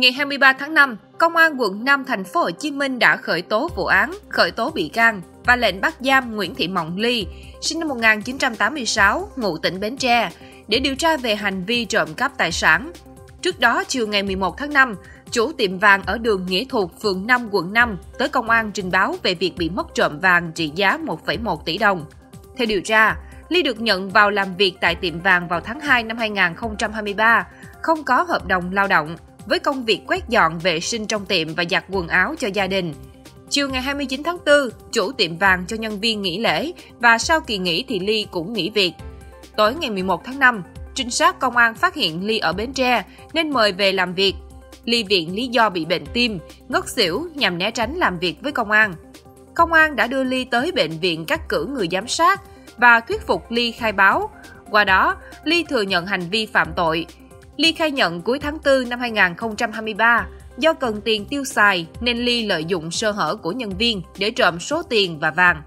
Ngày 23 tháng 5, Công an quận 5 thành phố Hồ Chí Minh đã khởi tố vụ án, khởi tố bị can và lệnh bắt giam Nguyễn Thị Mộng Ly, sinh năm 1986, ngụ tỉnh Bến Tre, để điều tra về hành vi trộm cắp tài sản. Trước đó, chiều ngày 11 tháng 5, chủ tiệm vàng ở đường Nghĩa Thuộc, phường 5, quận 5 tới công an trình báo về việc bị mất trộm vàng trị giá 1,1 tỷ đồng. Theo điều tra, Ly được nhận vào làm việc tại tiệm vàng vào tháng 2 năm 2023, không có hợp đồng lao động, với công việc quét dọn vệ sinh trong tiệm và giặt quần áo cho gia đình. Chiều ngày 29 tháng 4, chủ tiệm vàng cho nhân viên nghỉ lễ và sau kỳ nghỉ thì Ly cũng nghỉ việc. Tối ngày 11 tháng 5, trinh sát công an phát hiện Ly ở Bến Tre nên mời về làm việc. Ly viện lý do bị bệnh tim, ngất xỉu nhằm né tránh làm việc với công an. Công an đã đưa Ly tới bệnh viện cắt cử người giám sát và thuyết phục Ly khai báo. Qua đó, Ly thừa nhận hành vi phạm tội. Ly khai nhận cuối tháng 4 năm 2023, do cần tiền tiêu xài nên Ly lợi dụng sơ hở của nhân viên để trộm số tiền và vàng.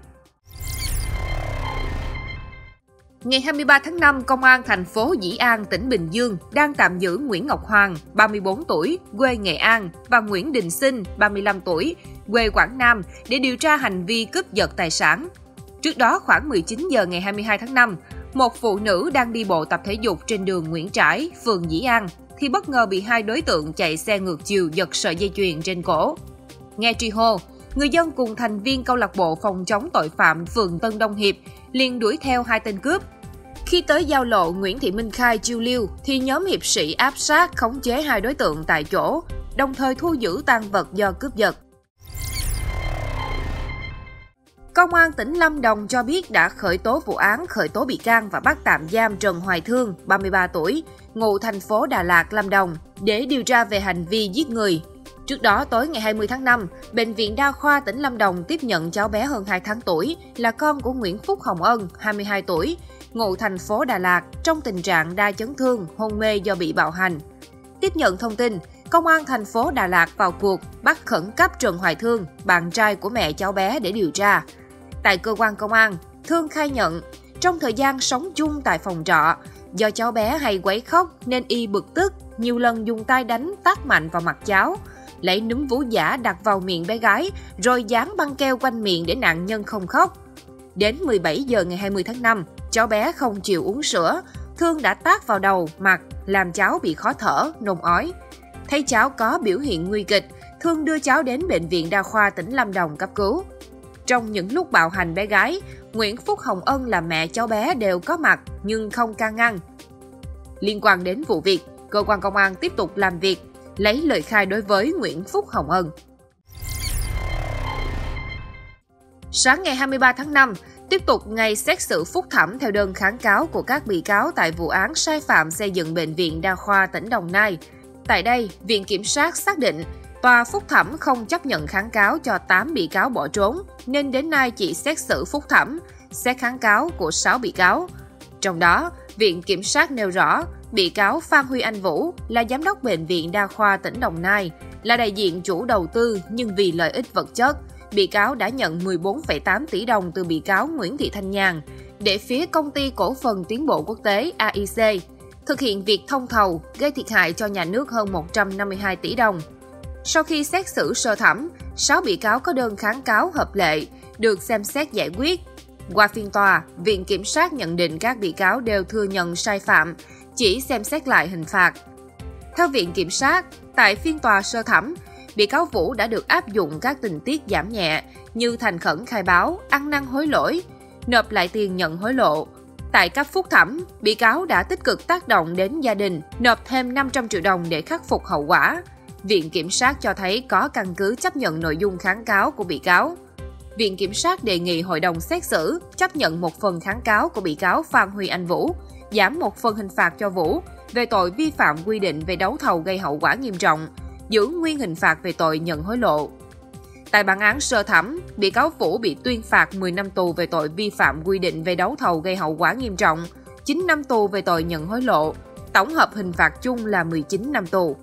Ngày 23 tháng 5, Công an thành phố Dĩ An, tỉnh Bình Dương đang tạm giữ Nguyễn Ngọc Hoàng, 34 tuổi, quê Nghệ An và Nguyễn Đình Sinh, 35 tuổi, quê Quảng Nam để điều tra hành vi cướp giật tài sản. Trước đó, khoảng 19 giờ ngày 22 tháng 5, một phụ nữ đang đi bộ tập thể dục trên đường Nguyễn Trãi, phường Dĩ An, thì bất ngờ bị hai đối tượng chạy xe ngược chiều giật sợi dây chuyền trên cổ. Nghe truy hô, người dân cùng thành viên câu lạc bộ phòng chống tội phạm phường Tân Đông Hiệp liền đuổi theo hai tên cướp. Khi tới giao lộ Nguyễn Thị Minh Khai, Chiêu Liêu, thì nhóm hiệp sĩ áp sát khống chế hai đối tượng tại chỗ, đồng thời thu giữ tang vật do cướp giật. Công an tỉnh Lâm Đồng cho biết đã khởi tố vụ án, khởi tố bị can và bắt tạm giam Trần Hoài Thương, 33 tuổi, ngụ thành phố Đà Lạt, Lâm Đồng, để điều tra về hành vi giết người. Trước đó, tối ngày 20 tháng 5, Bệnh viện Đa khoa tỉnh Lâm Đồng tiếp nhận cháu bé hơn 2 tháng tuổi là con của Nguyễn Phúc Hồng Ân, 22 tuổi, ngụ thành phố Đà Lạt, trong tình trạng đa chấn thương, hôn mê do bị bạo hành. Tiếp nhận thông tin, Công an thành phố Đà Lạt vào cuộc bắt khẩn cấp Trần Hoài Thương, bạn trai của mẹ cháu bé để điều tra. Tại cơ quan công an, Thương khai nhận, trong thời gian sống chung tại phòng trọ, do cháu bé hay quấy khóc nên y bực tức, nhiều lần dùng tay đánh tát mạnh vào mặt cháu, lấy núm vú giả đặt vào miệng bé gái, rồi dán băng keo quanh miệng để nạn nhân không khóc. Đến 17 giờ ngày 20 tháng 5, cháu bé không chịu uống sữa, Thương đã tát vào đầu, mặt, làm cháu bị khó thở, nôn ói. Thấy cháu có biểu hiện nguy kịch, Thương đưa cháu đến Bệnh viện Đa khoa tỉnh Lâm Đồng cấp cứu. Trong những lúc bạo hành bé gái, Nguyễn Phúc Hồng Ân là mẹ cháu bé đều có mặt nhưng không can ngăn. Liên quan đến vụ việc, cơ quan công an tiếp tục làm việc, lấy lời khai đối với Nguyễn Phúc Hồng Ân. Sáng ngày 23 tháng 5, tiếp tục ngày xét xử phúc thẩm theo đơn kháng cáo của các bị cáo tại vụ án sai phạm xây dựng Bệnh viện Đa khoa tỉnh Đồng Nai. Tại đây, Viện Kiểm sát xác định tòa phúc thẩm không chấp nhận kháng cáo cho 8 bị cáo bỏ trốn, nên đến nay chỉ xét xử phúc thẩm, xét kháng cáo của 6 bị cáo. Trong đó, Viện Kiểm sát nêu rõ, bị cáo Phan Huy Anh Vũ là giám đốc Bệnh viện Đa khoa tỉnh Đồng Nai, là đại diện chủ đầu tư nhưng vì lợi ích vật chất, bị cáo đã nhận 14,8 tỷ đồng từ bị cáo Nguyễn Thị Thanh Nhàn để phía Công ty Cổ phần Tiến bộ Quốc tế AIC thực hiện việc thông thầu gây thiệt hại cho nhà nước hơn 152 tỷ đồng. Sau khi xét xử sơ thẩm, 6 bị cáo có đơn kháng cáo hợp lệ, được xem xét giải quyết. Qua phiên tòa, Viện Kiểm sát nhận định các bị cáo đều thừa nhận sai phạm, chỉ xem xét lại hình phạt. Theo Viện Kiểm sát, tại phiên tòa sơ thẩm, bị cáo Vũ đã được áp dụng các tình tiết giảm nhẹ như thành khẩn khai báo, ăn năn hối lỗi, nộp lại tiền nhận hối lộ. Tại cấp phúc thẩm, bị cáo đã tích cực tác động đến gia đình, nộp thêm 500 triệu đồng để khắc phục hậu quả. Viện Kiểm sát cho thấy có căn cứ chấp nhận nội dung kháng cáo của bị cáo. Viện Kiểm sát đề nghị Hội đồng xét xử chấp nhận một phần kháng cáo của bị cáo Phan Huy Anh Vũ, giảm một phần hình phạt cho Vũ về tội vi phạm quy định về đấu thầu gây hậu quả nghiêm trọng, giữ nguyên hình phạt về tội nhận hối lộ. Tại bản án sơ thẩm, bị cáo Vũ bị tuyên phạt 10 năm tù về tội vi phạm quy định về đấu thầu gây hậu quả nghiêm trọng, 9 năm tù về tội nhận hối lộ, tổng hợp hình phạt chung là 19 năm tù.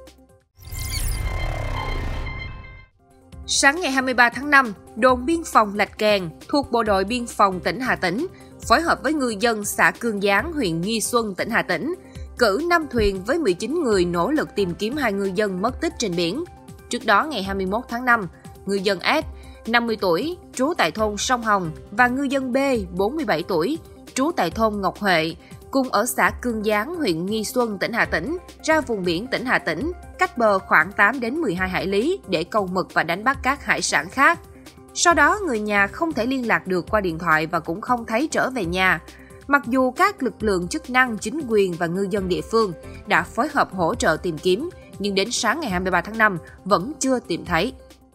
Sáng ngày 23 tháng 5, đồn biên phòng Lạch Kèn thuộc Bộ đội Biên phòng tỉnh Hà Tĩnh phối hợp với ngư dân xã Cương Gián, huyện Nghi Xuân, tỉnh Hà Tĩnh cử 5 thuyền với 19 người nỗ lực tìm kiếm 2 ngư dân mất tích trên biển. Trước đó, ngày 21 tháng 5, ngư dân S, 50 tuổi, trú tại thôn Sông Hồng và ngư dân B, 47 tuổi, trú tại thôn Ngọc Huệ, cùng ở xã Cương Gián, huyện Nghi Xuân, tỉnh Hà Tĩnh, ra vùng biển tỉnh Hà Tĩnh, cách bờ khoảng 8 đến 12 hải lý để câu mực và đánh bắt các hải sản khác. Sau đó, người nhà không thể liên lạc được qua điện thoại và cũng không thấy trở về nhà. Mặc dù các lực lượng chức năng, chính quyền và ngư dân địa phương đã phối hợp hỗ trợ tìm kiếm, nhưng đến sáng ngày 23 tháng 5 vẫn chưa tìm thấy.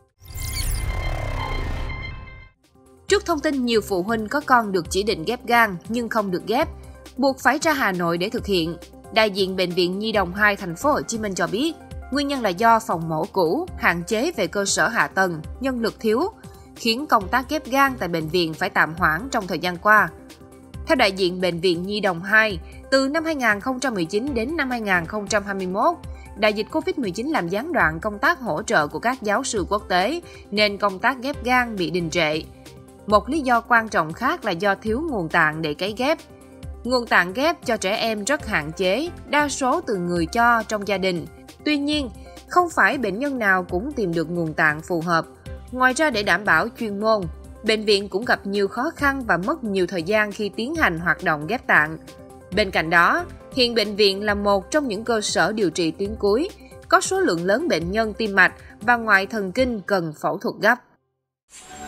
Trước thông tin nhiều phụ huynh có con được chỉ định ghép gan nhưng không được ghép, buộc phải ra Hà Nội để thực hiện, đại diện Bệnh viện Nhi đồng 2 thành phố Hồ Chí Minh cho biết, nguyên nhân là do phòng mổ cũ, hạn chế về cơ sở hạ tầng, nhân lực thiếu, khiến công tác ghép gan tại bệnh viện phải tạm hoãn trong thời gian qua. Theo đại diện Bệnh viện Nhi đồng 2, từ năm 2019 đến năm 2021, đại dịch Covid-19 làm gián đoạn công tác hỗ trợ của các giáo sư quốc tế, nên công tác ghép gan bị đình trệ. Một lý do quan trọng khác là do thiếu nguồn tạng để cấy ghép. Nguồn tạng ghép cho trẻ em rất hạn chế, đa số từ người cho trong gia đình. Tuy nhiên, không phải bệnh nhân nào cũng tìm được nguồn tạng phù hợp. Ngoài ra, để đảm bảo chuyên môn, bệnh viện cũng gặp nhiều khó khăn và mất nhiều thời gian khi tiến hành hoạt động ghép tạng. Bên cạnh đó, hiện bệnh viện là một trong những cơ sở điều trị tuyến cuối, có số lượng lớn bệnh nhân tim mạch và ngoại thần kinh cần phẫu thuật gấp.